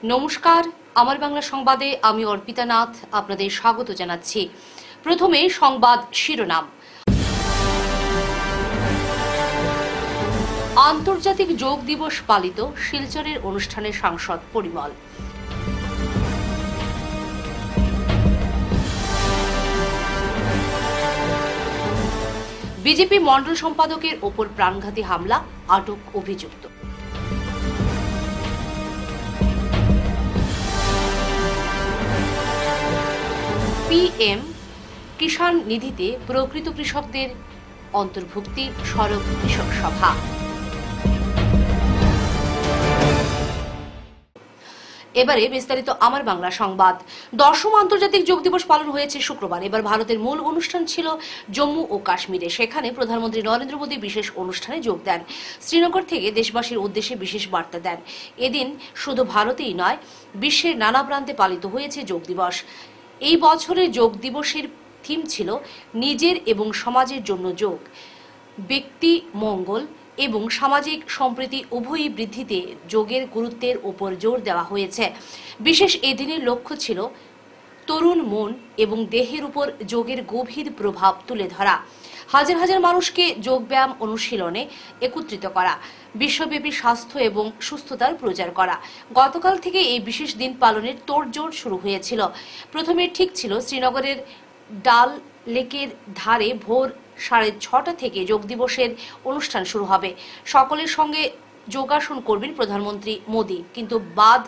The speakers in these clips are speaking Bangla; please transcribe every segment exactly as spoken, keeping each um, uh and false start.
নমস্কার, আমার বাংলা সংবাদে আমি অর্পিতা নাথ আপনাদের স্বাগত জানাচ্ছি। প্রথমে সংবাদ শিরোনাম। আন্তর্জাতিক যোগ দিবস পালিত, শিলচরের অনুষ্ঠানে সাংসদ পরিমল। বিজেপি মণ্ডল সম্পাদকের ওপর প্রাণঘাতী হামলা, আটক অভিযুক্ত। পিএম কিষাণ নিধিতে প্রকৃত কৃষকদের অন্তর্ভুক্তি, সড়ক কৃষক সভা। এবারে বিস্তারিত আমার বাংলা সংবাদ। দশম আন্তর্জাতিক যোগ দিবস পালন হয়েছে শুক্রবার। এবার ভারতের মূল অনুষ্ঠান ছিল জম্মু ও কাশ্মীরে। সেখানে প্রধানমন্ত্রী নরেন্দ্র মোদী বিশেষ অনুষ্ঠানে যোগ দেন। শ্রীনগর থেকে দেশবাসীর উদ্দেশ্যে বিশেষ বার্তা দেন। এদিন শুধু ভারতেই নয়, বিশ্বের নানা প্রান্তে পালিত হয়েছে যোগ দিবস। এই বছরের যোগ দিবসের থিম ছিল নিজের এবং সমাজের জন্য যোগ। ব্যক্তি মঙ্গল এবং সামাজিক সম্প্রীতি উভয়ই বৃদ্ধিতে যোগের গুরুত্বের উপর জোর দেওয়া হয়েছে। বিশেষ এদিনের লক্ষ্য ছিল তরুণ মন এবং দেহের উপর যোগের গভীর প্রভাব তুলে ধরা, হাজার হাজার মানুষকে যোগব্যায়াম অনুশীলনে একত্রিত করা, বিশ্বব্যাপী স্বাস্থ্য এবং সুস্থতার প্রচার করা। গতকাল থেকে এই বিশেষ দিন পালনের তোড়জোড় শুরু হয়েছিল। প্রথমে ঠিক ছিল শ্রীনগরের ডাল লেকের ধারে ভোর সাড়ে ছটা থেকে যোগ দিবসের অনুষ্ঠান শুরু হবে। সকলের সঙ্গে যোগাসন করবেন প্রধানমন্ত্রী মোদী, কিন্তু বাদ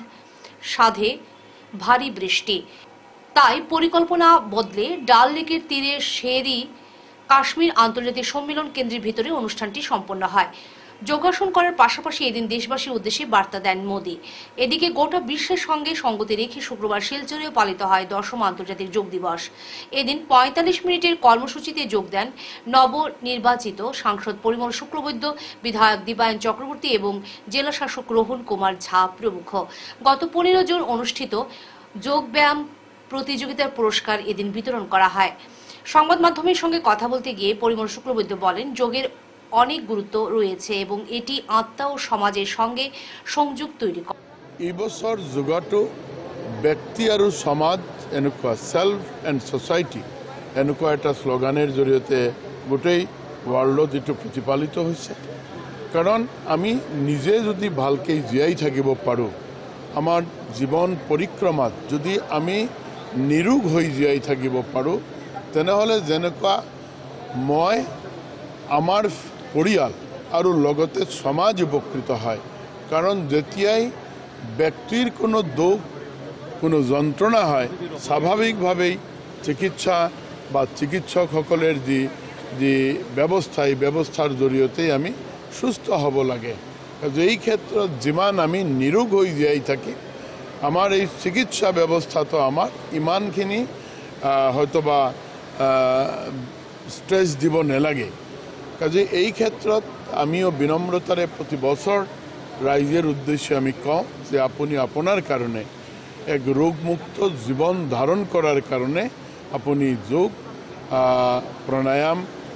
সাধে ভারী বৃষ্টি। তাই পরিকল্পনা বদলে ডাল লেকের তীরে শেরি কাশ্মীর আন্তর্জাতিক সম্মেলন কেন্দ্রের ভিতরে অনুষ্ঠানটি সম্পন্ন হয়। যোগাসন করার পাশাপাশি এদিন দেশবাসীর উদ্দেশ্যে বার্তা দেন মোদী। এদিকে গোটা বিশ্বের সঙ্গে সঙ্গতি রেখে শুক্রবার শিলচরেও পালিত হয় দশম আন্তর্জাতিক যোগ দিবস। এদিন পঁয়তাল্লিশ মিনিটের কর্মসূচিতে যোগ দেন নবনির্বাচিত সাংসদ পরিমল শুক্লবৈদ্য, বিধায়ক দীপায়ন চক্রবর্তী এবং জেলা শাসক রোহন কুমার ঝা প্রমুখ। গত পনেরো জন অনুষ্ঠিত যোগব্যায়াম প্রতিযোগিতার পুরস্কার এদিন বিতরণ করা হয়। সংবাদ মাধ্যমের সঙ্গে কথা বলতে গিয়ে পরিমল শুক্লবৈদ্য বলেন, যোগের অনেক গুরুত্ব রয়েছে এবং এটি আত্মা ও সমাজের সঙ্গে সংযোগ তৈরি করে। এই বছর যোগটো ব্যক্তি আৰু সমাজ এনেকুৱা সেলফ এণ্ড সোসাইটি এনেকুৱা এটা শ্লোগানের জৰিয়তে গোটেই ৱৰ্ল্ডত এইটো প্ৰতিপালিত হৈছে। কাৰণ আমি নিজে যদি ভালকৈ জীয়াই থাকিব পাৰোঁ, আমাৰ জীৱন পৰিক্ৰমাত যদি আমি নিৰোগ হৈ জীয়াই থাকিব পাৰোঁ, তেনেহ'লে যেনেকুৱা মই আমাৰ পৰিয়াল আৰু লগতে সমাজ উপকৃত হয়। কাৰণ যেতিয়াই ব্যক্তিৰ কোনো দুখ, কোনো যন্ত্ৰণা হয়, স্বাভাৱিকভাৱেই চিকিৎসা বা চিকিৎসকসকলেৰ যি যি ব্যৱস্থা, এই ব্যৱস্থাৰ জৰিয়তে আমি সুস্থ হ'ব লাগে। এই ক্ষেত্ৰত যিমান আমি নিৰোগ হৈ জীয়াই থাকি, আমাৰ এই চিকিৎসা ব্যৱস্থাটো আমাৰ ইমানখিনি হয়তোবা ষ্ট্ৰেছ দিব নালাগে। কাজে এই ক্ষেত্ৰত আমিও বিনম্ৰতাৰে প্ৰতি বছৰ ৰাইজৰ উদ্দেশ্যে আমি কওঁ যে আপুনি আপোনাৰ কাৰণে এক ৰোগমুক্ত জীৱন ধাৰণ কৰাৰ কাৰণে আপুনি যোগ, প্রাণায়াম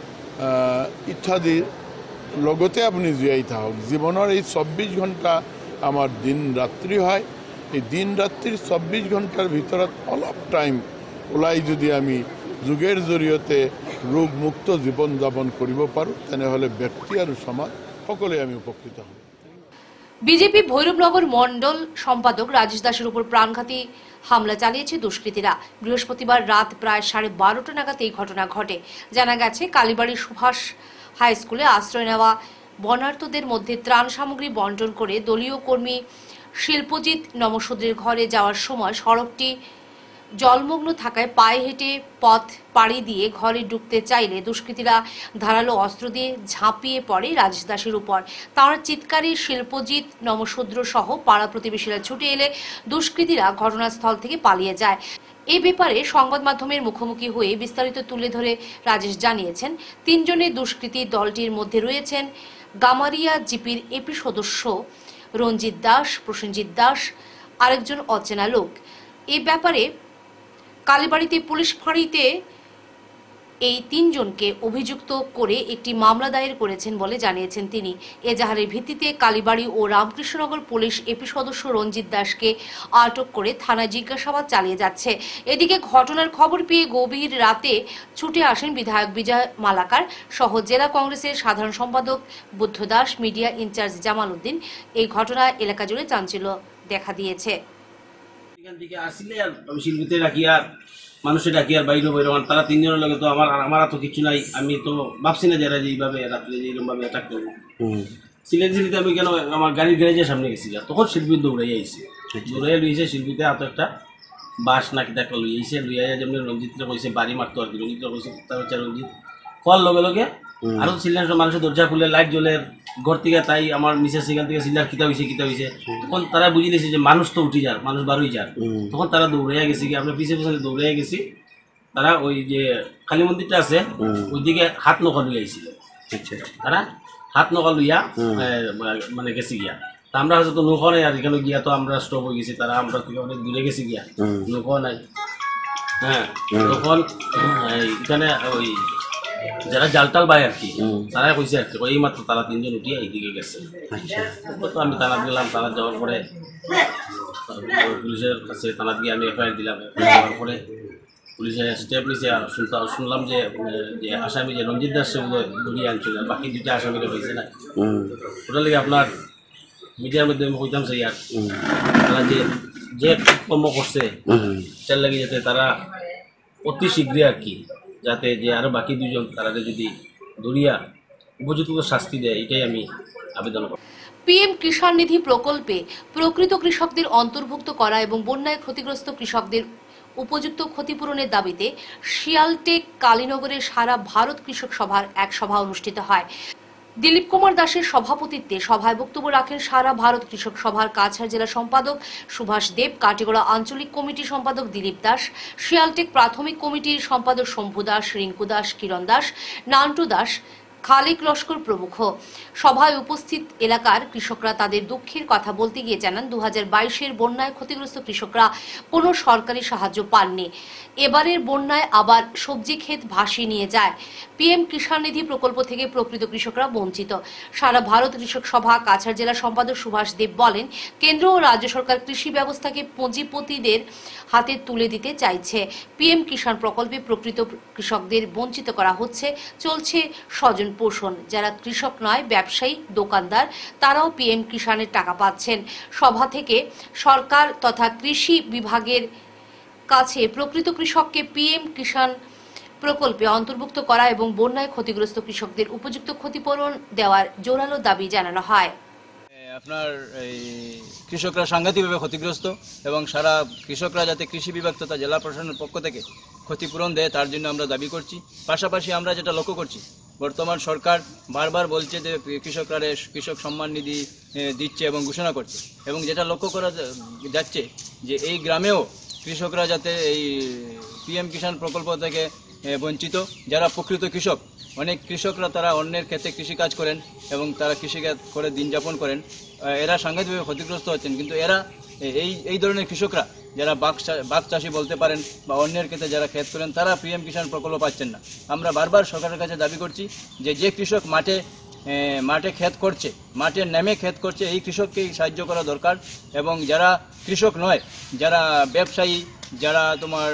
ইত্যাদি লগতে আপনি জীয়াই থাকক। জীবনের এই চব্বিশ ঘণ্টা আমার দিন রাত্রি হয়। এই দিন রাত্রির চব্বিশ ঘণ্টার ভিতৰত অলপ টাইম ওলাই যদি আমি যোগের জৰিয়তে ৰোগমুক্ত জীৱন যাপন কৰিব পাৰোঁ, তেনেহ'লে ব্যক্তি আৰু সমাজ সকলোৱে আমি উপকৃত হব। বিজেপি ভৈরবনগর মণ্ডল সম্পাদক রাজেশ দাসের উপর প্রাণঘাতী হামলা চালিয়েছে দুষ্কৃতীরা। বৃহস্পতিবার রাত প্রায় সাড়ে বারোটা নাগাদ এই ঘটনা ঘটে। জানা গেছে, কালীবাড়ির সুভাষ হাই স্কুলে আশ্রয় নেওয়া বর্ণার্থদের মধ্যে ত্রাণ সামগ্রী বন্টন করে দলীয় কর্মী শিল্পজিৎ নমশূদ্রের ঘরে যাওয়ার সময় সড়কটি জলমগ্ন থাকায় পায়ে হেঁটে পথ পাড়ি দিয়ে ঘরে ঢুকতে চাইলে দুষ্কৃতীরা ধারালো অস্ত্র দিয়ে ঝাঁপিয়ে পড়ে রাজেশ দাসের উপর। তাঁর চিৎকারে শিল্পজিৎ নমশূদ্র সহ পাড়া প্রতিবেশীরা ছুটে এলে দুষ্কৃতীরা ঘটনাস্থল থেকে পালিয়ে যায়। এ ব্যাপারে সংবাদ মাধ্যমের মুখোমুখি হয়ে বিস্তারিত তুলে ধরে রাজেশ জানিয়েছেন, তিনজনের দুষ্কৃতী দলটির মধ্যে রয়েছেন গামারিয়া জিপির এপি সদস্য রঞ্জিত দাস, প্রসেনজিৎ দাস, আরেকজন অচেনা লোক। এ ব্যাপারে কালীবাড়িতে পুলিশ ফাঁড়িতে এই তিনজনকে অভিযুক্ত করে একটি মামলা দায়ের করেছেন বলে জানিয়েছেন তিনি। এজাহারের ভিত্তিতে কালীবাড়ি ও রামকৃষ্ণনগর পুলিশ এপি সদস্য রঞ্জিত দাসকে আটক করে থানায় জিজ্ঞাসাবাদ চালিয়ে যাচ্ছে। এদিকে ঘটনার খবর পেয়ে গভীর রাতে ছুটে আসেন বিধায়ক বিজয় মালাকার সহ জেলা কংগ্রেসের সাধারণ সম্পাদক বুদ্ধ দাস, মিডিয়া ইনচার্জ জামাল উদ্দিন। এই ঘটনা এলাকা জুড়ে চাঞ্চল্য দেখা দিয়েছে। এখান থেকে আসলে আর আমি শিল্পীতে রাখি আর মানুষের ডাকি আর বাইরে বাইরে তারা তিনজনের লগে তো আমার আমার তো কিছু নাই। আমি তো ভাবছি না যারা যেইভাবে রাত্রে যেইরকমভাবে অ্যাটাক করবো। সিলেট সিটিতে আমি কেন আমার গাড়ির গ্যারেজের সামনে গেছি, তখন শিল্পী দৌড়াই আইসি, দৌড়াইয়া লইছে শিল্পীতে হাতে একটা বাস নাকি একটা লই আইসে, লইয়া যেমনি রঞ্জিতরা কইছে বাড়ি মারতো আর কি। রঞ্জিতরা কইছে তার হচ্ছে রঞ্জিত কল লগে লগে আরও সিলিন্ডার মানুষের দরজা খুলে লাইট জ্বলে ঘর থেকে, তাই আমার মিসেস সেখান থেকে সিলিন্ডার খিতা হয়েছে খিতা হয়েছে তখন তারা বুঝে দিয়েছে যে মানুষ তো উঠি যার, মানুষ বারোই যার। তখন তারা দৌড়াইয়া গেছে কি, আমরা পিছিয়ে পিছনে দৌড়াইয়া গেছি। তারা ওই যে কালী মন্দিরটা আছে ওইদিকে হাত নৌকা লইয়া আইছিল, তারা হাত নৌকা লইয়া মানে গেছি গিয়া। তা আমরা হয়তো নৌকা নাই, আর এখানে গিয়া তো আমরা স্টপ হয়ে গেছি, তারা আমরা থেকে অনেক দূরে গেছি গিয়া, নৌকা নাই। হ্যাঁ, তখন এখানে ওই যারা জালটাল বাই আর কি, তারা কইছে আর কি এই মাত্র তারা তিনজন উঠিয়ে এইদিকে গেছে। তো আমি থানা গেলাম, থানা যাওয়ার পরে পুলিশের কাছে থানা দিয়ে আমি এফআইআর দিলাম। যাওয়ার পরে পুলিশে স্টেপ নিয়েছে। শুনলাম যে যে আসামি যে রঞ্জিত দাস সেগুলো ধরিয়ে আনছিল, বাকি দুইটা আসামিকে হয়েছে না। ওটা লেগে আপনার মিডিয়ার মধ্যে আমি কইতাম সেই আর তারা যে যে কর্ম করছে তার লাগে যাতে তারা অতি শীঘ্রই আর কি, যাতে যে আরও বাকি দুজন তারা যদি ধরিয়া উপযুক্ত শাস্তি দেয়, এটাই আমি আবেদন করি। পিএম কিষাণ নিধি প্রকল্পে প্রকৃত কৃষকদের অন্তর্ভুক্ত করা এবং বন্যায় ক্ষতিগ্রস্ত কৃষকদের উপযুক্ত ক্ষতিপূরণের দাবিতে শিয়ালটেক কালীনগরের সারা ভারত কৃষক সভার এক সভা অনুষ্ঠিত হয়। দিলীপ কুমার দাসের সভাপতিত্বে সভায় বক্তব্য রাখেন সারা ভারত কৃষক সভার কাছাড় জেলা সম্পাদক সুভাষ দেব, কাটিগড়া আঞ্চলিক কমিটির সম্পাদক দিলীপ দাস, শিয়ালটেক প্রাথমিক কমিটির সম্পাদক শম্ভু দাস, রিঙ্কু দাস, কিরণ দাস, নান্টু দাস, খালেক লস্কর প্রমুখ। সভায় উপস্থিত এলাকার কৃষকরা তাদের দুঃখের কথা বলতে গিয়ে জানান, দু হাজার বাইশের বন্যায় ক্ষতিগ্রস্ত কৃষকরা কোনো সরকারি সাহায্য পাননি। এবারের বন্যায় আবার সবজি ক্ষেত ভাসিয়ে নিয়ে যায়। পিএম কিষাণ নিধি প্রকল্প থেকে প্রকৃত কৃষকরা বঞ্চিত। সারা ভারত কৃষক সভা কাছাড় জেলা সম্পাদক সুভাষ দেব বলেন, কেন্দ্র ও রাজ্য সরকার কৃষি ব্যবস্থাকে পুঁজিপতিদের হাতে তুলে দিতে চাইছে। পিএম কিষাণ প্রকল্পে প্রকৃত কৃষকদের বঞ্চিত করা হচ্ছে। চলছে স্বজন পোষণ। যারা কৃষক নয়, ব্যবসায়ী, দোকানদার, তারাও পিএম কিষাণের টাকা পাচ্ছেন। সভা থেকে সরকার তথা কৃষি বিভাগের কাছে প্রকৃত কৃষককে পিএম কিষাণ প্রকল্পে অন্তর্ভুক্ত করা এবং বন্যায় ক্ষতিগ্রস্ত কৃষকদের উপযুক্ত ক্ষতিপূরণ দেওয়ার জোরালো দাবি জানানো হয়। আপনার এই কৃষকরা সাংঘাতিকভাবে ক্ষতিগ্রস্ত এবং সারা কৃষকরা যাতে কৃষি বিভাগ তথা জেলা প্রশাসনের পক্ষ থেকে ক্ষতিপূরণ দেয় তার জন্য আমরা দাবি করছি। পাশাপাশি আমরা যেটা লক্ষ্য করছি, বর্তমান সরকার বারবার বলছে যে কৃষকরা কৃষক সম্মান নিধি দিচ্ছে এবং ঘোষণা করছে, এবং যেটা লক্ষ্য করা যাচ্ছে যে এই গ্রামেও কৃষকরা যাতে এই পিএম কিষাণ প্রকল্প থেকে বঞ্চিত। যারা প্রকৃত কৃষক, অনেক কৃষকরা তারা অন্যের ক্ষেত্রে কৃষিকাজ করেন এবং তারা কৃষিকাজ করে দিন যাপন করেন, এরা সাংঘাতিকভাবে ক্ষতিগ্রস্ত হচ্ছেন। কিন্তু এরা এই এই ধরনের কৃষকরা যারা বাঘ বাঘ চাষি বলতে পারেন বা অন্যের ক্ষেত্রে যারা ক্ষেত করেন, তারা পিএম কিষাণ প্রকল্প পাচ্ছেন না। আমরা বারবার সরকারের কাছে দাবি করছি যে যে কৃষক মাঠে মাঠে ক্ষেত করছে, মাঠে নেমে ক্ষেত করছে, এই কৃষককেই সাহায্য করা দরকার। এবং যারা কৃষক নয়, যারা ব্যবসায়ী, যারা তোমার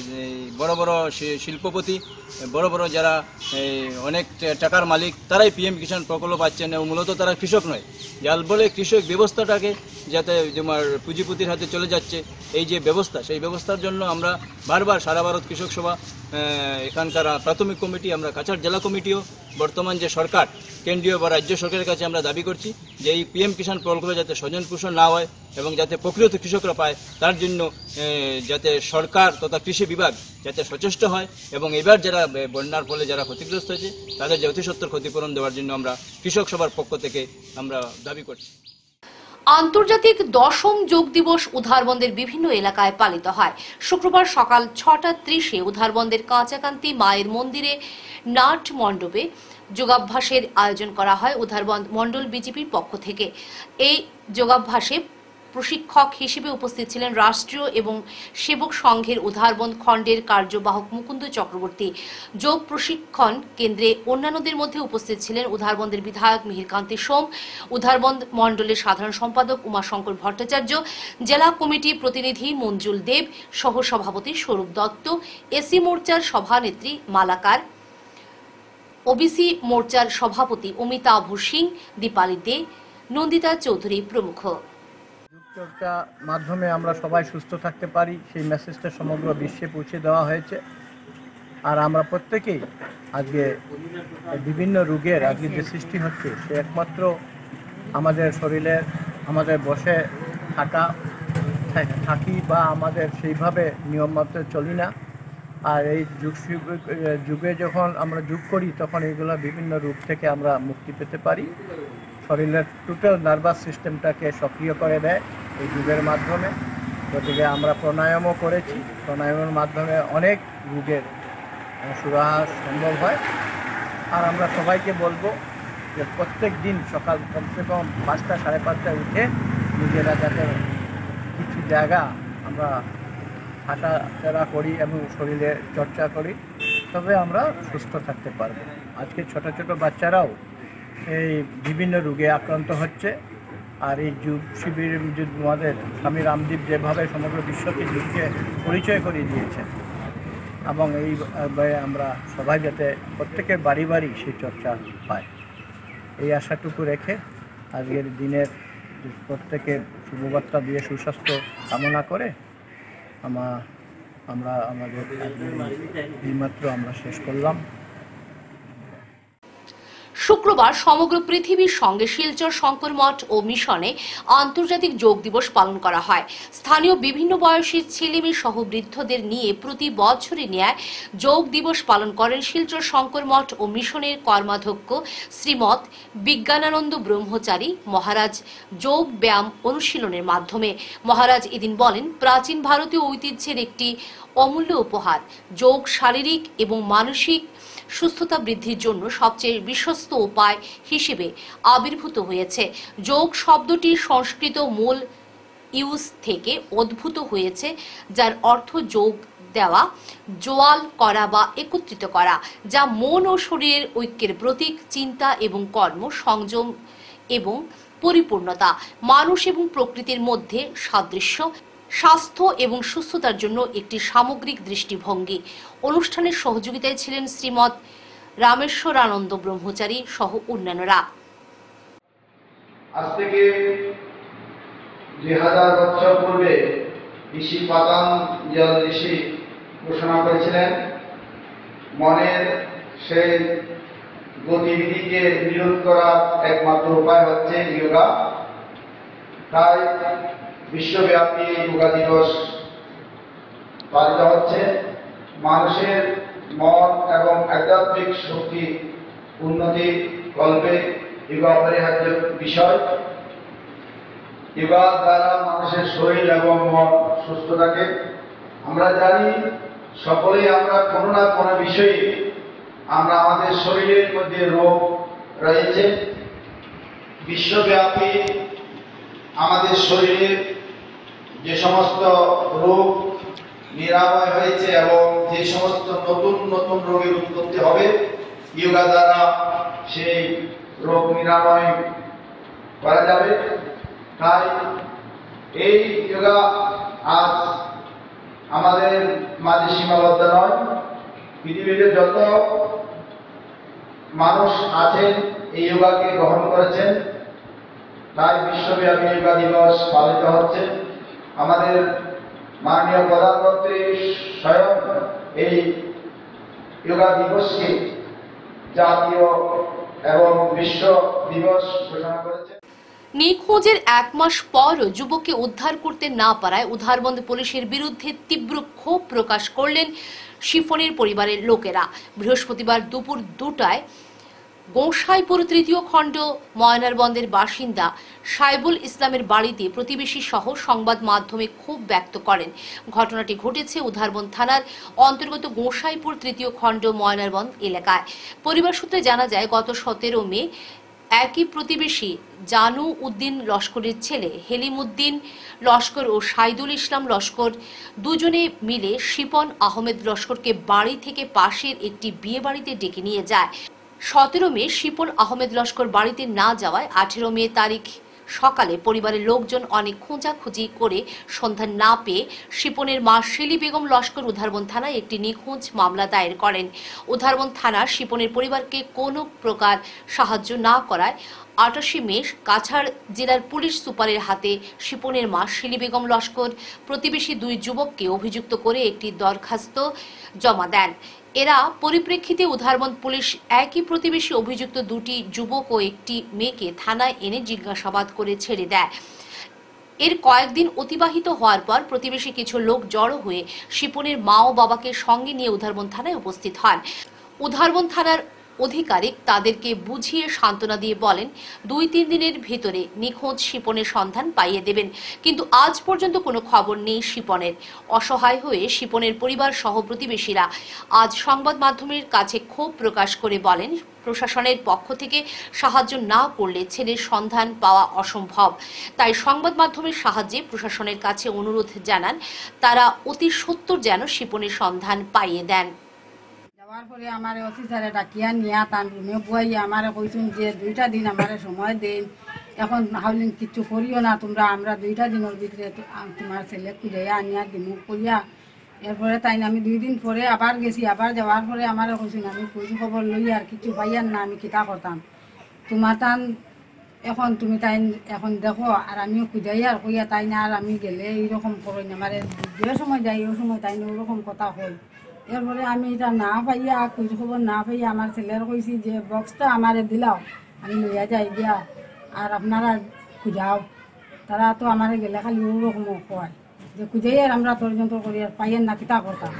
বড় বড় শিল্পপতি, বড় বড় যারা অনেক টাকার মালিক, তারাই পিএম কিষাণ প্রকল্প পাচ্ছেন এবং মূলত তারা কৃষক নয়। যার ফলে কৃষক ব্যবস্থাটাকে যাতে তোমার পুঁজিপতির হাতে চলে যাচ্ছে, এই যে ব্যবস্থা, সেই ব্যবস্থার জন্য আমরা বারবার সারা ভারত কৃষক সভা, এখানকার প্রাথমিক কমিটি, আমরা কাছাড় জেলা কমিটিও, বর্তমান যে সরকার কেন্দ্রীয় বা রাজ্য সরকারের কাছে আমরা দাবি করছি যে এই পিএম কিষাণ প্রকল্প যাতে স্বজন পোষণ না হয় এবং যাতে প্রকৃত কৃষকরা পায়, তার জন্য যাতে সরকার তথা কৃষি বিভাগ যাতে সচেষ্ট হয় এবং এবার যারা বন্যার ফলে যারা ক্ষতিগ্রস্ত হয়েছে তাদের যে অতি সত্বর ক্ষতিপূরণ দেওয়ার জন্য আমরা কৃষক সভার পক্ষ থেকে আমরা দাবি করছি। আন্তর্জাতিক দশম যোগ দিবস উধারবন্দের বিভিন্ন এলাকায় পালিত হয়। শুক্রবার সকাল ছটা ত্রিশে উধারবন্দের কাঁচাকান্তি মায়ের মন্দিরে নাট মণ্ডপে যোগাভ্যাসের আয়োজন করা হয় উধারবন্দ মণ্ডল বিজেপির পক্ষ থেকে। এই যোগাভ্যাসে প্রশিক্ষক হিসেবে উপস্থিত ছিলেন রাষ্ট্রীয় এবং সেবক সংঘের উধারবন্দ খণ্ডের কার্যবাহক মুকুন্দ চক্রবর্তী। যোগ প্রশিক্ষণ কেন্দ্রে অন্যান্যদের মধ্যে উপস্থিত ছিলেন উধারবন্দের বিধায়ক মিহিরকান্তি সোম, উধারবন্দ মণ্ডলের সাধারণ সম্পাদক উমাশঙ্কর ভট্টাচার্য, জেলা কমিটি প্রতিনিধি মঞ্জুল দেব, সহ সভাপতি স্বরূপ দত্ত, এসি মোর্চার সভানেত্রী মালাকার, ওবিসি মোর্চার সভাপতি অমিতাভ সিং, দীপালি দে, নন্দিতা চৌধুরী প্রমুখ। যোগচর্চা মাধ্যমে আমরা সবাই সুস্থ থাকতে পারি সেই মেসেজটা সমগ্র বিশ্বে পৌঁছে দেওয়া হয়েছে। আর আমরা প্রত্যেকেই আজকে বিভিন্ন রোগের আজকে যে সৃষ্টি হচ্ছে সে একমাত্র আমাদের শরীরের আমাদের বসে থাকা থাকি বা আমাদের সেইভাবে নিয়ম মতো চলি না। আর এই যুগ যুগে যখন আমরা যোগ করি তখন এইগুলো বিভিন্ন রোগ থেকে আমরা মুক্তি পেতে পারি। শরীরের টোটাল নার্ভাস সিস্টেমটাকে সক্রিয় করে দেয় এই যুগের মাধ্যমে। গতিকে আমরা প্রাণায়ামও করেছি, প্রাণায়ামের মাধ্যমে অনেক রোগের সুরাহা সম্ভব হয়। আর আমরা সবাইকে বলবো যে প্রত্যেক দিন সকাল কমসে কম পাঁচটা সাড়ে পাঁচটায় উঠে নিজেরা যাতে কিছু জায়গা আমরা হাঁটাচলা করি এবং শরীরে চর্চা করি, তবে আমরা সুস্থ থাকতে পারবো। আজকে ছোট ছোট বাচ্চারাও এই বিভিন্ন রোগে আক্রান্ত হচ্ছে। আর এই যুগ শিবির আমাদের স্বামী রামদীপ যেভাবে সমগ্র বিশ্বকে যুগকে পরিচয় করিয়ে দিয়েছেন এবং এই আমরা সবাই যাতে প্রত্যেকের বাড়ি বাড়ি সেই চর্চা পায় এই আশাটুকু রেখে আজকের দিনের প্রত্যেকে শুভবার্তা দিয়ে সুস্বাস্থ্য কামনা করে আমরা আমরা আমাদের এইমাত্র আমরা শেষ করলাম। শুক্রবার সমগ্র পৃথিবীর সঙ্গে শিলচর শঙ্কর মঠ ও মিশনে আন্তর্জাতিক যোগ দিবস পালন করা হয়। স্থানীয় বিভিন্ন বয়সী ছেলেমেয়ে সহ বৃদ্ধদের নিয়ে প্রতি বছরই ন্যায় যোগ দিবস পালন করেন শিলচর শঙ্কর মঠ ও মিশনের কর্মাধ্যক্ষ শ্রীমৎ বিজ্ঞানানন্দ ব্রহ্মচারী মহারাজ। যোগ ব্যায়াম অনুশীলনের মাধ্যমে মহারাজ এদিন বলেন, প্রাচীন ভারতীয় ঐতিহ্যের একটি অমূল্য উপহার। যোগ শারীরিক এবং মানসিক সুস্থতা বৃদ্ধির জন্য সবচেয়ে বিশ্বস্ত উপায় হিসেবে আবির্ভূত হয়েছে। যোগ শব্দটি সংস্কৃত মূল ইউজ থেকে উদ্ভূত হয়েছে, যার অর্থ যোগ দেওয়া, জোয়াল করা বা একত্রিত করা, যা মন ও শরীরের ঐক্যের প্রতীক। চিন্তা এবং কর্ম সংযম এবং পরিপূর্ণতা, মানুষ এবং প্রকৃতির মধ্যে সাদৃশ্য, স্বাস্থ্য এবং সুস্থতার জন্য একটি সামগ্রিক দৃষ্টিভঙ্গি। অনুষ্ঠানের সহযোগিতায় ছিলেন শ্রীমৎ রামেশ্বরানন্দ ব্রহ্মচারী সহ অন্যান্যরা। আজ থেকে দুই হাজার বছর পূর্বে ঋষি পতঞ্জল ঋষি ঘোষণা করেছিলেন, মনের সেই গতিবিধিকে নিরোধ করার একমাত্র উপায় হচ্ছে যোগা। তাই বিশ্বব্যাপী যোগা দিবস পালিত হচ্ছে। মানুষের মন এবং আধ্যাত্মিক শক্তি উন্নতি কল্পে যোগা অপরিহার্য বিষয়। যোগা দ্বারা মানুষের শরীর এবং মন সুস্থ থাকে। আমরা জানি সকলেই আমরা কোনো না কোনো বিষয়ে আমরা আমাদের শরীরের মধ্যে রোগ রয়েছে। বিশ্বব্যাপী আমাদের শরীরে যে সমস্ত রোগ নিরাময় হয়েছে এবং যে সমস্ত নতুন নতুন রোগের উৎপত্তি হবে, যোগা দ্বারা সেই রোগ নিরাময় করা যাবে। তাই এই যোগা আজ আমাদের মাঝে সীমাবদ্ধ নয়। পৃথিবীতে যত মানুষ আছেন এই যোগাকে গ্রহণ করেছেন, তাই বিশ্বব্যাপী যোগা দিবস পালিত হচ্ছে। আমাদের মাননীয় প্রধানমন্ত্রী স্বয়ং এই যোগা দিবসকে জাতীয় এবং বিশ্ব দিবস ঘোষণা করেছে। নিখোঁজের এক মাস পরও যুবককে উদ্ধার করতে না পারায় উধারবন্দ পুলিশের বিরুদ্ধে তীব্র ক্ষোভ প্রকাশ করলেন শিফনের পরিবারের লোকেরা। বৃহস্পতিবার দুপুর দুটায় গোসাইপুর তৃতীয় খণ্ড ময়নারবন্দের বাসিন্দা সাইবুল ইসলামের বাড়িতে প্রতিবেশী সহ সংবাদ মাধ্যমে ক্ষোভ ব্যক্ত করেন। ঘটনাটি ঘটেছে উধারবন্দ থানার অন্তর্গত গোসাইপুর তৃতীয় খণ্ড ময়নারবন্দ এলাকায়। পরিবার সূত্রে জানা যায়, গত সতেরো মে একই প্রতিবেশী জানু উদ্দিন লস্করের ছেলে হেলিম উদ্দিন লস্কর ও সাইদুল ইসলাম লস্কর দুজনে মিলে শিপন আহমেদ লস্করকে বাড়ি থেকে পাশের একটি বিয়ে বাড়িতে ডেকে নিয়ে যায়। সতেরো মে শিপন আহমেদ লস্কর বাড়িতে না যাওয়ায় আঠেরো মে তারিখ সকালে পরিবারের লোকজন অনেক খোঁজাখুঁজি করে সন্ধান না পেয়ে শিপনের মা শেলি বেগম লস্কর উধারবন থানায় একটি নিখোঁজ মামলা দায়ের করেন। উধারবন থানা শিপনের পরিবারকে কোনো প্রকার সাহায্য না করায় আটাশে মে কাছাড় জেলার পুলিশ সুপারের হাতে শিপনের মা শেলি বেগম লস্কর প্রতিবেশী দুই যুবককে অভিযুক্ত করে একটি দরখাস্ত জমা দেন। এরা পরিপ্রেক্ষিতে উধারবন পুলিশ একই প্রতিবেশী অভিযুক্ত দুটি যুবক ও একটি মেয়েকে থানায় এনে জিজ্ঞাসাবাদ করে ছেড়ে দেয়। এর কয়েকদিন অতিবাহিত হওয়ার পর প্রতিবেশী কিছু লোক জড়ো হয়ে শিপনের মা ও বাবাকে সঙ্গে নিয়ে উধারবন থানায় উপস্থিত হন। উধারবন থানার অধিকারিক তাদেরকে বুঝিয়ে সান্ত্বনা দিয়ে বলেন দুই তিন দিনের ভিতরে নিখোঁজ শিপনের সন্ধান পাইয়ে দেবেন, কিন্তু আজ পর্যন্ত কোনো খবর নেই শিপনের। অসহায় হয়ে শিপনের পরিবার সহ প্রতিবেশীরা আজ সংবাদ মাধ্যমের কাছে ক্ষোভ প্রকাশ করে বলেন প্রশাসনের পক্ষ থেকে সাহায্য না করলে ছেলের সন্ধান পাওয়া অসম্ভব। তাই সংবাদ মাধ্যমের সাহায্যে প্রশাসনের কাছে অনুরোধ জানান তারা অতি সত্বর যেন শিপনের সন্ধান পাইয়ে দেন। যাওয়ার পরে আমার অফিসারে ডাকিয়া নিয়া তার রুমে বুয়াইয়া আমার কইছেন যে দুইটা দিন আমার সময় দেন, এখন হাউলিং কিছু করিও না তোমরা, আমরা দুইটা দিনের ভিতরে তোমার ছেলে খুঁজাইয়া আনিয়া দিমু করিয়া। এরপরে তাই আমি দুই দিন পরে আবার গেছি, আবার যাওয়ার পরে আমার কইছেন আমি খোঁজ খবর লই আর কিছু পাইয়ার না, আমি কিতা করতাম তোমার তান এখন তুমি তাই এখন দেখো আর আমিও খুঁজাই আর কইয়া তাই না আর আমি গেলে এইরকম করি না, আমার যে সময় যাই ওই সময় তাই না ওরকম কথা হয়। এরপরে আমি এটা না পাইয়া খোঁজ খবর না পাইয়া আমার ছেলের কইছি যে বক্সটা আমারে দিলাও, আমি লইয়া যাই গিয়া আর আপনারা খুঁজাও। তারা তো আমারে গেলে খালি ওরকম কয় যে খুঁজাই আর আমরা তর্জন্ত করি আর পাইয়ের না কিতা করতাম।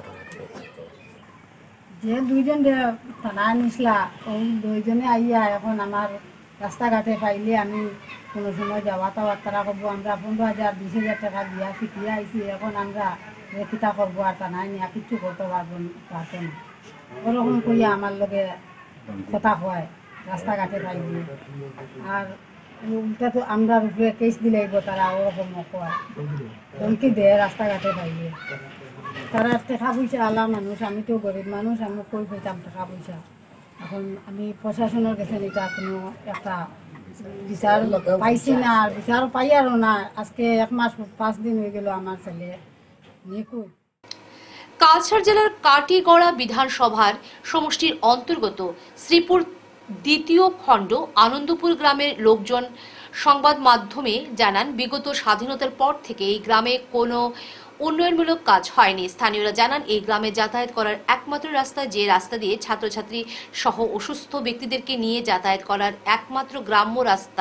যে দুইজন থানায় নিসলা ওই দুইজনে আইয়া এখন আমার রাস্তাঘাটে পাইলে আমি কোনো সময় যাওয়া তাওয়ার তারা করবো আমরা পনেরো হাজার বিশ হাজার টাকা দিয়া শিখিয়ে আইছি, এখন আমরা কিতা করবো আর তা নাই নিয়ে কিচ্ছু করতে পারবো পারতো না। ওরকম করিয়া আমার লগে কথা হয় রাস্তাঘাটে পাইলে, আর উল্টা তো আমরা উপরে কেস দিলেইব তারা ওরকম কয় ধমকি দেয় রাস্তাঘাটে পাইলে। তারা টাকা পয়সা আলা মানুষ, আমি তো গরিব মানুষ, আমি কই পাইতাম টাকা পয়সা। এখন আমি প্রশাসনের কাছে এটা কোনো একটা বিচার পাইছি না, আর বিচার পাই আরও না। আজকে এক মাস পাঁচ দিন হয়ে গেল আমার ছেলে নিখোঁজ। কাছাড় জেলার কাটিগড়া বিধানসভার সমষ্টির অন্তর্গত শ্রীপুর দ্বিতীয় খণ্ড আনন্দপুর গ্রামের লোকজন সংবাদ মাধ্যমে জানান বিগত স্বাধীনতার পর থেকে এই গ্রামে কোনো উন্নয়নমূলক কাজ হয়নি। স্থানীয়রা জানান এই গ্রামে যাতায়াত করার একমাত্র রাস্তা, যে রাস্তা দিয়ে ছাত্রছাত্রী সহ অসুস্থ ব্যক্তিদেরকে নিয়ে যাতায়াত করার একমাত্র গ্রাম্য রাস্তা,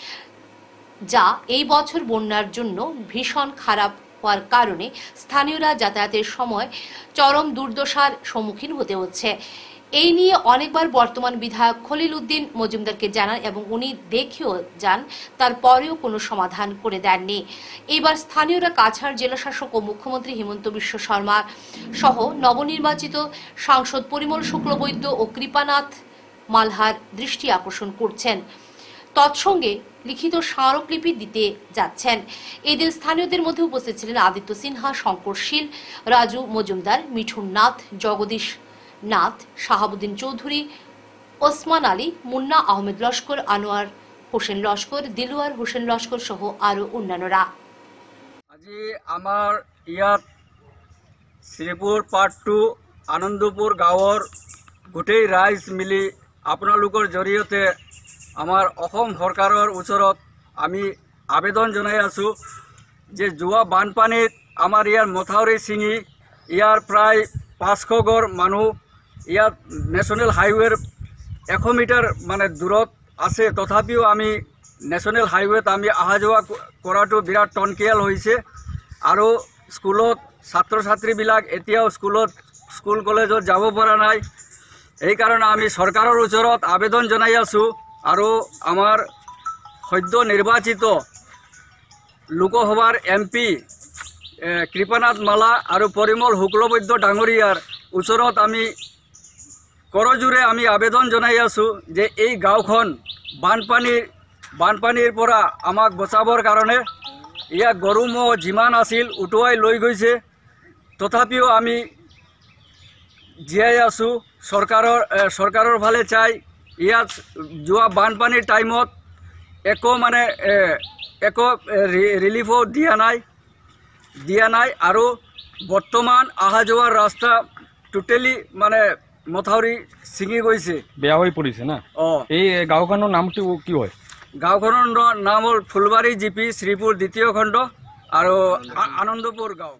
যা এই বছর বন্যার জন্য ভীষণ খারাপ হওয়ার কারণে স্থানীয়রা যাতায়াতের সময় চরম দুর্দশার সম্মুখীন হতে হচ্ছে। এই নিয়ে অনেকবার বর্তমান বিধায়ক খলিল উদ্দিন মজুমদারকে জানান এবং উনি দেখেও যান, তারপরেও কোনো সমাধান করে দেননি। এবার স্থানীয়রা কাছাড় জেলাশাসক ও মুখ্যমন্ত্রী হিমন্ত বিশ্ব শর্মা সহ নবনির্বাচিত সাংসদ পরিমল শুক্লবৈদ্য ও কৃপানাথ মালহার দৃষ্টি আকর্ষণ করছেন, তৎসঙ্গে লিখিত স্মারকলিপি দিতে যাচ্ছেন। এই দিন স্থানীয়দের মধ্যে উপস্থিত ছিলেন আদিত্য সিনহা, শঙ্কর শীল, রাজু মজুমদার, মিঠুন নাথ, জগদীশ নাথ, শাহাবুদ্দিন চৌধুরী, ওসমান আলী, মুন্না আহমেদ লস্কর, আনোয়ার হোসেন লস্কর, দিলওয়ার হোসেন লস্কর সহ আরো অন্যান্যরা। আজি আমাৰ ইয়াত শ্ৰীপুৰ পাৰ্ট টু আনন্দপুৰ গাঁৱৰ গোটেই ৰাইজ মিলি আপোনালোকৰ জৰিয়তে আমাৰ অসম চৰকাৰৰ ওচৰত আমি আবেদন জনাই আছোঁ যে যোৱা বানপানীত আমাৰ ইয়াৰ মথাউৰি ছিঙি ইয়াৰ প্ৰায় পাঁচশ ঘৰ মানুহ ইয়াত নেশ্যনেল হাইৱেৰ এশ মিটাৰ মানে দূৰত আছে, তথাপিও আমি নেশ্যনেল হাইৱেত আমি অহা যোৱা কৰাটো বিৰাট টনকিয়াল হৈছে। আৰু স্কুলত ছাত্ৰ ছাত্ৰীবিলাক এতিয়াও স্কুলত স্কুল কলেজত যাব পৰা নাই। এইকাৰণে আমি চৰকাৰৰ ওচৰত আবেদন জনাই আছোঁ আৰু আমাৰ সদ্য নিৰ্বাচিত লোকসভাৰ এম পি কৃপানাথ মালা আৰু পৰিমল শুক্লবৈদ্য ডাঙৰীয়াৰ ওচৰত আমি কৰজোৰে আমি আবেদন জনাই আছোঁ যে এই গাঁওখন বানপানীৰ বানপানীৰ পৰা আমাক বচাবৰ কাৰণে ইয়াক গৰু ম'হ যিমান আছিল উটুৱাই লৈ গৈছে। তথাপিও আমি জীয়াই আছোঁ। চৰকাৰৰ চৰকাৰৰ ফালে চাই ইয়াত যোৱা বানপানীৰ টাইমত একো মানে একো ৰিলিফো দিয়া নাই দিয়া নাই আৰু বৰ্তমান অহা যোৱাৰ ৰাস্তা টোটেলি মানে মথাউৰি ছিঙি গৈছে, বেয়া হৈ পৰিছে না। অঁ, এই গাঁওখনৰ নামটো কি হয়? গাঁওখনৰ নাম হ'ল ফুলবাৰী জি পি শ্ৰীপুৰ দ্বিতীয় খণ্ড আৰু আনন্দপুৰ গাঁও।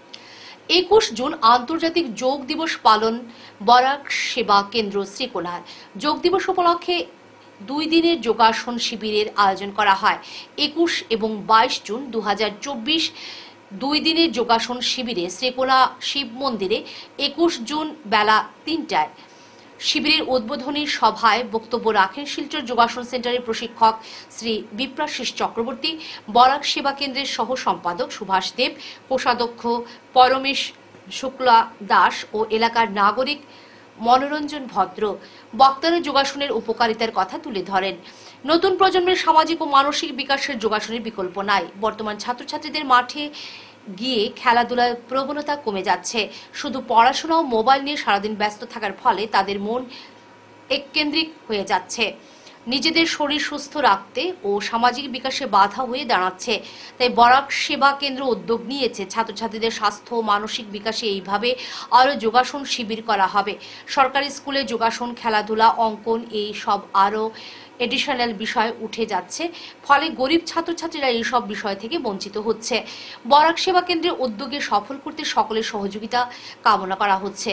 একুশ জুন আন্তর্জাতিক যোগ দিবস পালন বরাক সেবা কেন্দ্র শ্রীকোনার। যোগ দিবস উপলক্ষে দুই দিনের যোগাসন শিবিরের আয়োজন করা হয়। একুশ এবং বাইশ জুন দু হাজার চব্বিশ দুই দিনের যোগাসন শিবিরে শ্রীকোনা শিব মন্দিরে একুশ জুন বেলা তিনটায় শিবিরের উদ্বোধনী সভায় বক্তব্য রাখেন শিলচর যোগাসন সেন্টারের প্রশিক্ষক শ্রী বিপ্রাশিস চক্রবর্তী, বরাক সেবা কেন্দ্রের সহ সম্পাদক সুভাষ দেব, কোষাধ্যক্ষ পরমেশ শুক্লা দাস ও এলাকার নাগরিক মনোরঞ্জন ভদ্র। বক্তারা যোগাসনের উপকারিতার কথা তুলে ধরেন। নতুন প্রজন্মের সামাজিক ও মানসিক বিকাশের যোগাসনের বিকল্প নাই। বর্তমান ছাত্রছাত্রীদের মাঠে গিয়ে খেলাধুলার প্রবণতা কমে যাচ্ছে। শুধু পড়াশোনা ও মোবাইল নিয়ে সারাদিন ব্যস্ত থাকার ফলে তাদের মন এককেন্দ্রিক হয়ে যাচ্ছে। নিজেদের শরীর সুস্থ রাখতে ও সামাজিক বিকাশে বাধা হয়ে দাঁড়াচ্ছে। তাই বরাক সেবা কেন্দ্র উদ্যোগ নিয়েছে ছাত্রছাত্রীদের স্বাস্থ্য ও মানসিক বিকাশে এইভাবে আরও যোগাসন শিবির করা হবে। সরকারি স্কুলে যোগাসন, খেলাধুলা, অঙ্কন এই সব আরও এডিশনাল বিষয় উঠে যাচ্ছে, ফলে গরিব ছাত্রছাত্রীরা এইসব বিষয় থেকে বঞ্চিত হচ্ছে। বরাক সেবা কেন্দ্রের উদ্যোগে সফল করতে সকলের সহযোগিতা কামনা করা হচ্ছে।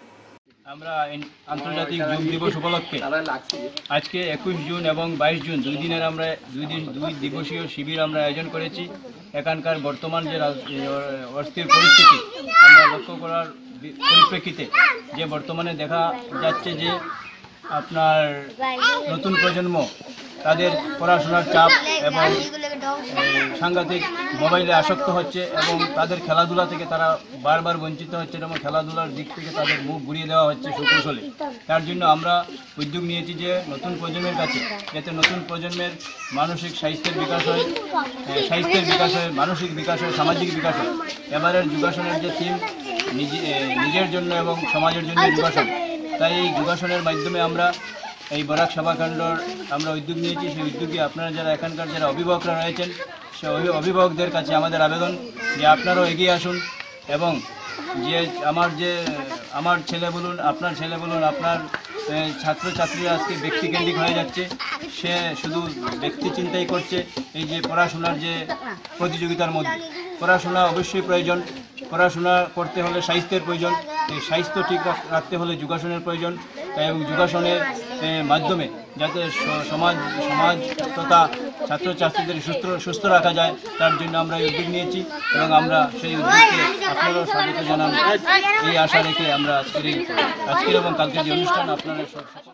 আমরা আন্তর্জাতিক যোগ দিবস উপলক্ষে আজকে একুশ জুন এবং বাইশ জুন দুই দিনের আমরা দুই দিন দুই দিবসীয় শিবির আমরা আয়োজন করেছি। এখানকার বর্তমান যে অস্থির পরিস্থিতি আমরা লক্ষ্য করার পরিপ্রেক্ষিতে যে বর্তমানে দেখা যাচ্ছে যে আপনার নতুন প্রজন্ম তাদের পড়াশোনার চাপ এবং সাংঘাতিক মোবাইলে আসক্ত হচ্ছে এবং তাদের খেলাধুলা থেকে তারা বারবার বঞ্চিত হচ্ছে এবং খেলাধুলার দিক থেকে তাদের মুখ ঘুরিয়ে দেওয়া হচ্ছে সুকৌশলে। তার জন্য আমরা উদ্যোগ নিয়েছি যে নতুন প্রজন্মের কাছে যাতে নতুন প্রজন্মের মানসিক স্বাস্থ্যের বিকাশ হয়, স্বাস্থ্যের বিকাশ হয়, মানসিক বিকাশ হয়, সামাজিক বিকাশ হয়। এবারের যোগাসনের যে থিম নিজের জন্য এবং সমাজের জন্য যোগাসন, তাই এই যোগাসনের মাধ্যমে আমরা এই বরাক সেবা কেন্দ্রর আমরা উদ্যোগ নিয়েছি। সেই উদ্যোগে আপনারা যারা এখানকার যারা অভিভাবকরা রয়েছেন সেই অভিভাবকদের কাছে আমাদের আবেদন যে আপনারাও এগিয়ে আসুন এবং যে আমার যে আমার ছেলে বলুন, আপনার ছেলে বলুন, আপনার ছাত্রছাত্রীরা আজকে ব্যক্তিকেন্দ্রিক হয়ে যাচ্ছে। সে শুধু ব্যক্তি চিন্তাই করছে এই যে পড়াশোনার যে প্রতিযোগিতার মধ্যে। পড়াশোনা অবশ্যই প্রয়োজন, পড়াশোনা করতে হলে স্বাস্থ্যের প্রয়োজন, এই স্বাস্থ্য ঠিক রাখতে হলে যোগাসনের প্রয়োজন। তাই এবং যোগাসনের মাধ্যমে যাতে সমাজ সমাজ তথা ছাত্রছাত্রীদের সুস্থ সুস্থ রাখা যায় তার জন্য আমরা এই উদ্যোগ নিয়েছি এবং আমরা সেই উদ্যোগকে আপনারাও স্বাগত জানান এই আশা রেখে আমরা আজকের আজকের এবং কালকের যে অনুষ্ঠান আপনারা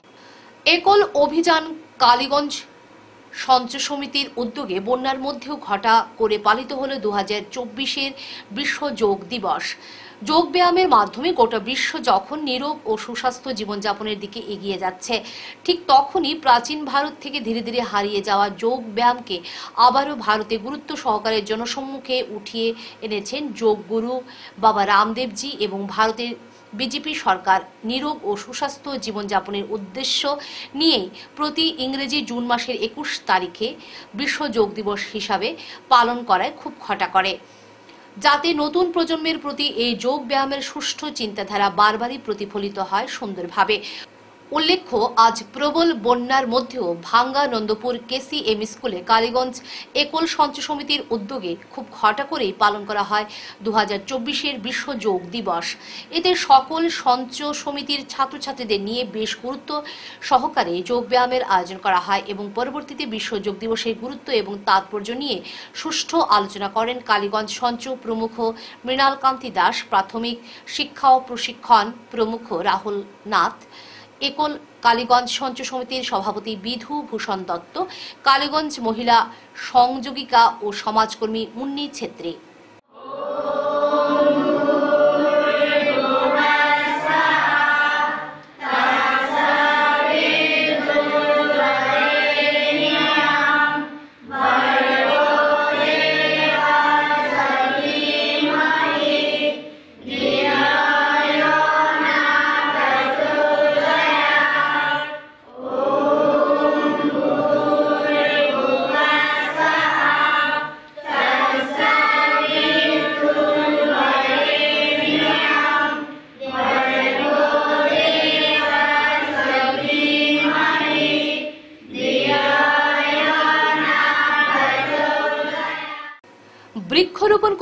একল অভিযান কালীগঞ্জ সঞ্চয় সমিতির উদ্যোগে বন্যার মধ্যেও ঘটা করে পালিত হল দু হাজার চব্বিশের বিশ্ব যোগ দিবস। যোগ ব্যায়ামের মাধ্যমে গোটা বিশ্ব যখন নীরব ও সুস্বাস্থ্য জীবনযাপনের দিকে এগিয়ে যাচ্ছে, ঠিক তখনই প্রাচীন ভারত থেকে ধীরে ধীরে হারিয়ে যাওয়া যোগ ব্যায়ামকে আবারও ভারতে গুরুত্ব সহকারে জনসম্মুখে উঠিয়ে এনেছেন যোগ গুরু বাবা রামদেবজি এবং ভারতের বিজেপি সরকার। নীরব ও সুস্বাস্থ্য জীবনযাপনের উদ্দেশ্য নিয়ে প্রতি ইংরেজি জুন মাসের একুশ তারিখে বিশ্ব যোগ দিবস হিসাবে পালন করায় খুব খটা করে, যাতে নতুন প্রজন্মের প্রতি এই যোগ ব্যায়ামের সুষ্ঠু চিন্তাধারা বারবারই প্রতিফলিত হয় সুন্দরভাবে। উল্লেখ্য, আজ প্রবল বন্যার মধ্যেও ভাঙ্গা নন্দপুর কেসি এম স্কুলে কালীগঞ্জ একল সঞ্চয় সমিতির উদ্যোগে খুব ঘটা করেই পালন করা হয় দু হাজার চব্বিশের বিশ্ব যোগ দিবস। এতে সকল সঞ্চয় সমিতির ছাত্রছাত্রীদের নিয়ে বেশ গুরুত্ব সহকারে যোগ ব্যায়ামের আয়োজন করা হয় এবং পরবর্তীতে বিশ্ব যোগ দিবসের গুরুত্ব এবং তাৎপর্য নিয়ে সুষ্ঠু আলোচনা করেন কালীগঞ্জ সঞ্চয় প্রমুখ মৃণালকান্তি দাস, প্রাথমিক শিক্ষা ও প্রশিক্ষণ প্রমুখ রাহুল নাথ, একল কালীগঞ্জ সঞ্চয় সমিতির সভাপতি বিধু ভূষণ দত্ত, কালীগঞ্জ মহিলা সংযোগিকা ও সমাজকর্মী মুন্নি ছেত্রী।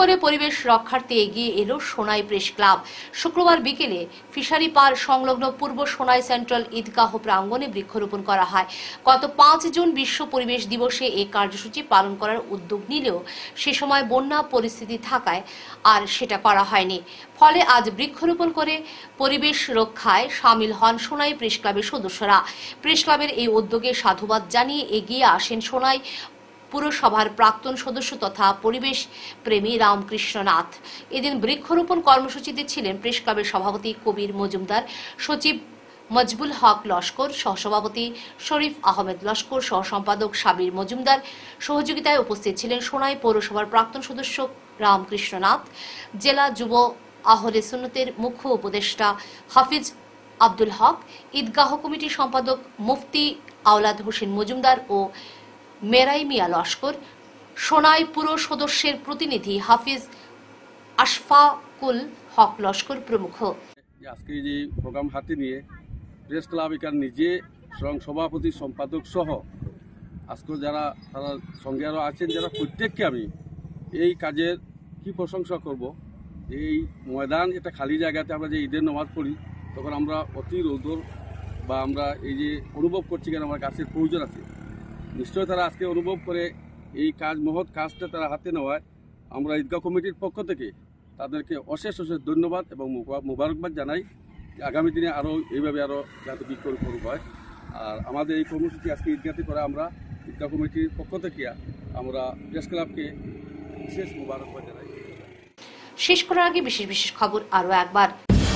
করে পরিবেশ রক্ষার্থে এগিয়ে এলো সোনাই প্রেস ক্লাব। শুক্রবার বিকেলে ফিশারি পার সংলগ্ন পূর্ব সোনাই সেন্ট্রাল ঈদগাহ প্রাঙ্গণে বৃক্ষরোপণ করা হয়। গত পাঁচ জুন বিশ্ব পরিবেশ দিবসে এই কার্যসূচি পালন করার উদ্যোগ নিলেও সে সময় বন্যা পরিস্থিতি থাকায় আর সেটা করা হয়নি। ফলে আজ বৃক্ষরোপণ করে পরিবেশ রক্ষায় সামিল হন সোনাই প্রেস ক্লাবের সদস্যরা। প্রেস ক্লাবের এই উদ্যোগে সাধুবাদ জানিয়ে এগিয়ে আসেন সোনাই পুরসভার প্রাক্তন সদস্য তথা পরিবেশ প্রেমী রামকৃষ্ণ নাথ। এদিন বৃক্ষরোপণ কর্মসূচিতে ছিলেন প্রেস ক্লাবের সভাপতি কবির মজুমদার, সচিব মজবুল হক লস্কর, সহসভাপতি শরীফ আহমেদ লস্কর, সহ সম্পাদক সাবির মজুমদার। সহযোগিতায় উপস্থিত ছিলেন সোনাই পৌরসভার প্রাক্তন সদস্য রামকৃষ্ণ নাথ, জেলা যুব আহলে সুন্নতের মুখ্য উপদেষ্টা হাফিজ আব্দুল হক, ঈদগাহ কমিটির সম্পাদক মুফতি আওলাদ হোসেন মজুমদার ও মেরাই মিয়া লস্কর, সোনাই পুর সদস্যের প্রতিনিধি হাফিজ আশফাকুল হক লস্কর প্রমুখ। আজকে যে প্রোগ্রাম হাতে নিয়ে প্রেস ক্লাব এখান নিজে স্বয়ং সভাপতি সম্পাদক সহ আজকে যারা তারা সঙ্গে আরও আছেন, যারা প্রত্যেককে আমি এই কাজের কি প্রশংসা করব। এই ময়দান এটা খালি জায়গাতে আমরা যে ঈদের নামাজ পড়ি তখন আমরা অতি রৌদ্র বা আমরা এই যে অনুভব করছি কেন আমার গাছের প্রয়োজন আছে, নিশ্চয়ই তারা আজকে অনুভব করে এই কাজ মহৎ কাজটা তারা হাতে নেওয়ায় আমরা ঈদগাহ কমিটির পক্ষ থেকে তাদেরকে অশেষ অশেষ ধন্যবাদ এবং মুবারকবাদ জানাই। আগামী দিনে আরও এইভাবে আরও যাতে বৃক্ষরোপণ হয়। আর আমাদের এই কর্মসূচি আজকে ঈদগাহতে করে আমরা ঈদগাহ কমিটির পক্ষ থেকে আমরা প্রেস ক্লাবকে বিশেষ মুবারকবাদ জানাই। শেষ করার আগে বিশেষ বিশেষ খবর আরও একবার।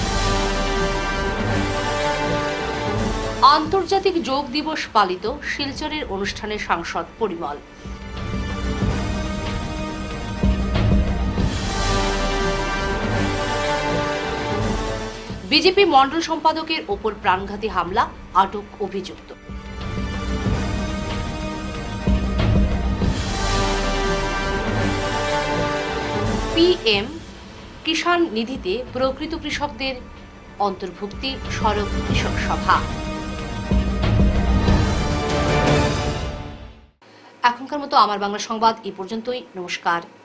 আন্তর্জাতিক যোগ দিবস পালিত, শিলচরের অনুষ্ঠানে সাংসদ পরিমল। বিজেপি মন্ডল সম্পাদকের ওপর প্রাণঘাতী হামলা, আটক অভিযুক্ত। পিএম কিষাণ নিধিতে প্রকৃত কৃষকদের অন্তর্ভুক্তি, সড়ক কৃষক সভা। এখনকার মতো আমার বাংলা সংবাদ এই পর্যন্তই। নমস্কার।